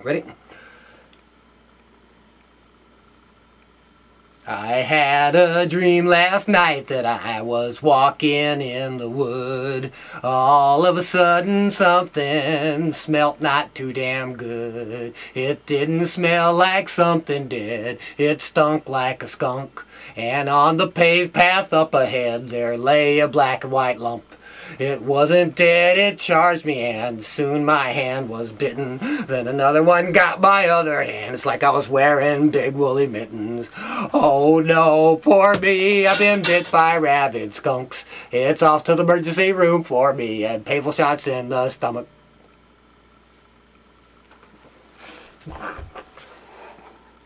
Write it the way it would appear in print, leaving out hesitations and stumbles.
Ready? I had a dream last night that I was walking in the wood. All of a sudden something smelt not too damn good. It didn't smell like something did. It stunk like a skunk. And on the paved path up ahead there lay a black and white lump. It wasn't dead, it charged me, and soon my hand was bitten. Then another one got my other hand. It's like I was wearing big woolly mittens. Oh no, poor me, I've been bit by rabid skunks. It's off to the emergency room for me, and painful shots in the stomach.